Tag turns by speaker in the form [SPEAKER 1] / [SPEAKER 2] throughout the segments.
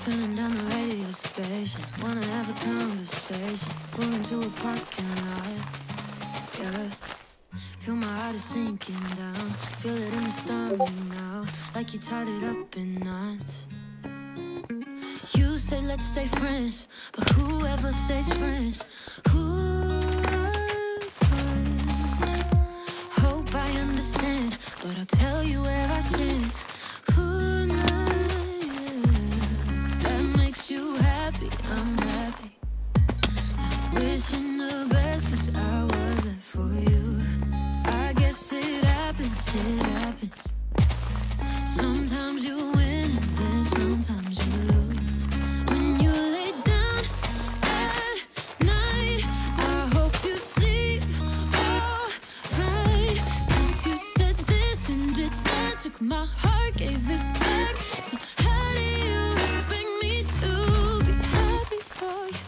[SPEAKER 1] Turning down the radio station, wanna have a conversation. Pull into a parking lot, yeah. Feel my heart is sinking down. Feel it in my stomach now, like you tied it up in knots. You say let's stay friends, but whoever stays friends, hope I understand, but I'll tell you where I stand. You happy, I'm happy. Wishing the best, 'cause I was there for you. I guess it happens, it happens. Sometimes you win and then sometimes you lose. When you lay down at night, I hope you sleep alright. 'Cause you said this and did that, took my heart, gave it back. So how do you expect me to be happy for you?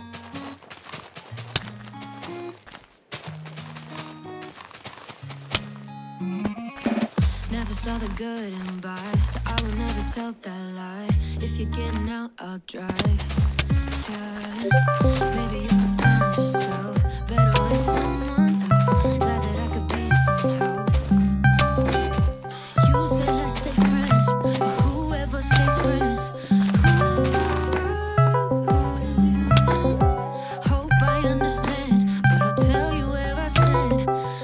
[SPEAKER 1] Never saw the good in bad, so I will never tell that lie. If you're getting out, I'll drive. Yeah, maybe you could find yourself better with someone else. Glad that I could be some help. You said let's stay friends, but whoever stays friends, hope I understand, but I'll tell you where I stand.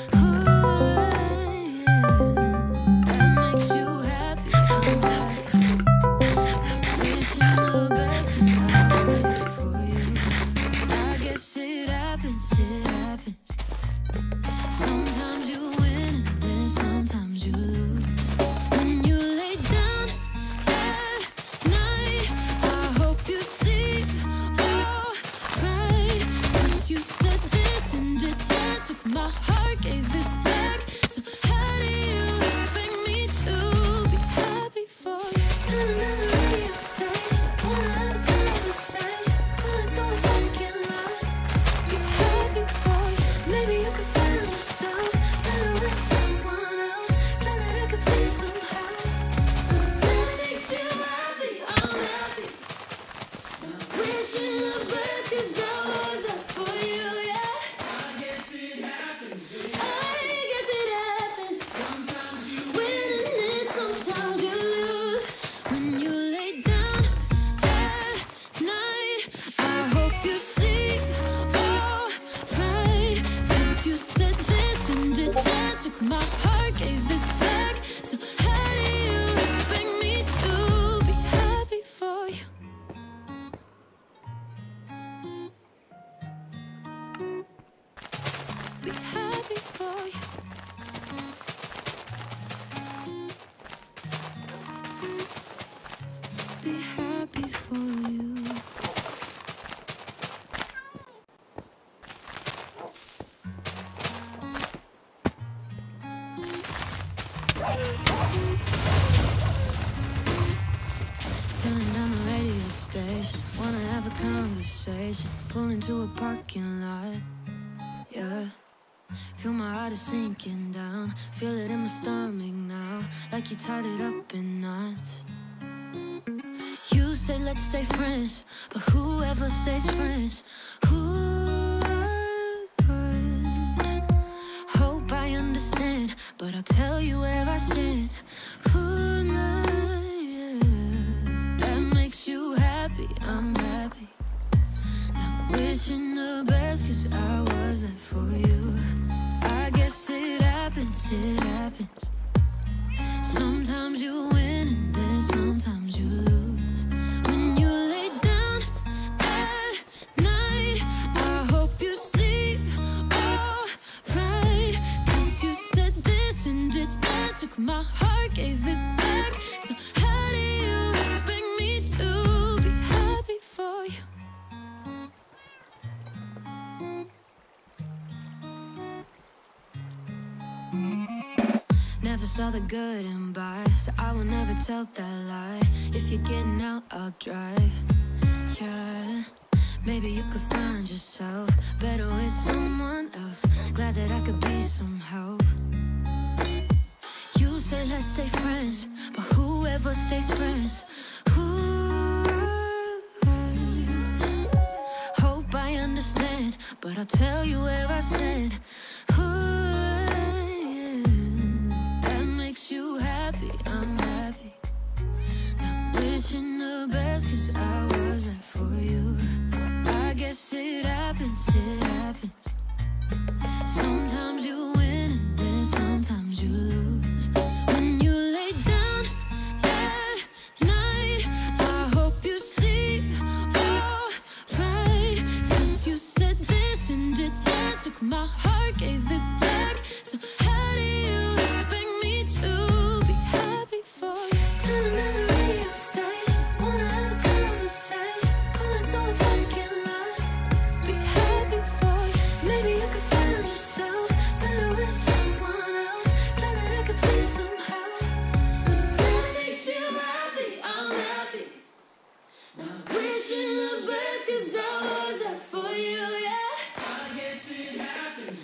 [SPEAKER 1] That makes you happy, I'm happy. Wishing the best, 'cause I was there for you. I guess it happens, it happens. Sometimes you win and then sometimes you lose. When you lay down at night, I hope you sleep alright. 'Cause you said this and did that, took my heart, gave it back. So how do you expect me to be happy for you? Turning down the radio station, wanna have a conversation. Pull into a parking lot, be happy for you. Maybe you could find yourself better with someone else. Glad that I could be somehow. That makes you happy, I'm happy. Wishing the best, 'cause I was there for you, yeah. I guess it happens. Sometimes you win and then sometimes you lose. When you lay down at night, I hope you sleep alright. 'Cause you said this and did that, took my heart, gave it back. So how do you expect me to be happy for you? Be happy for you. Be happy for you. Turning down the radio station, wanna have a conversation. Pull into a parking lot, yeah. Feel my heart is sinking down. Feel it in my stomach now, like you tied it up in knots. You say let's stay friends, but whoever stays friends, hope I understand, but I'll tell you where I stand. That makes you happy, I'm happy. Wishing the best, 'cause I was there for you. I guess it happens, it happens. Sometimes you win and then sometimes you lose. When you lay down at night, I hope you sleep alright. 'Cause you said this and did that, took my heart, gave it back. So how do you expect me to be happy for you? Never saw the good in bad, so I will never tell that lie. If you're getting out, I'll drive. Yeah, maybe you could find yourself better with someone else. Glad that I could be some help. You say let's stay friends, but whoever stays friends, pretend, but I'll tell you where I stand. Ooh, that makes you happy, I'm happy. Not wishing the best, 'cause I was there for you. I guess it happens, it happens. Sometimes you win and then sometimes you lose. When you lay down at night, I hope you sleep alright. 'Cause you said this and did that, took my heart, gave it back. So how do you expect me to be happy for you? Turning on the radio station, wanna have a conversation, calling to a vacant line. Be happy for you. Maybe you could find yourself better with someone else, better that could be somehow. That makes you happy, I'm happy. Not wishing the best, 'cause I was there for you, yeah. I guess it happens.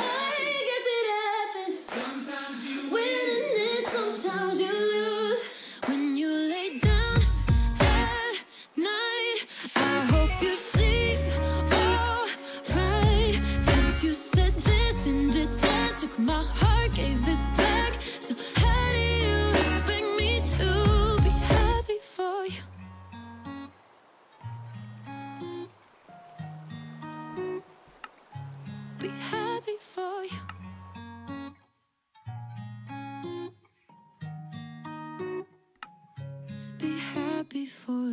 [SPEAKER 1] Sometimes you win and then sometimes you lose. When you lay down at night, I hope you sleep alright. 'Cause you said this and did that, took my heart, gave it back. So how do you expect me to be happy for you? Be happy for you. Be happy for